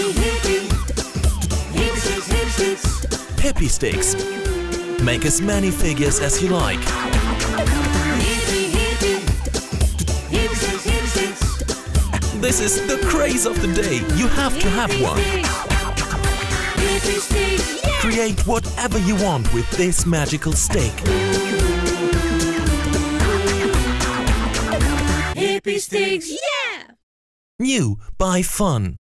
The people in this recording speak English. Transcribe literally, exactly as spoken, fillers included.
hippie, hipsters, hipsters. Hippie sticks. Make as many figures as you like. Hippie, hippie, hipsters, hipsters. This is the craze of the day. You have to have one. Hippie sticks, yeah! Create whatever you want with this magical stick. Hippie sticks, yeah! New by Fun.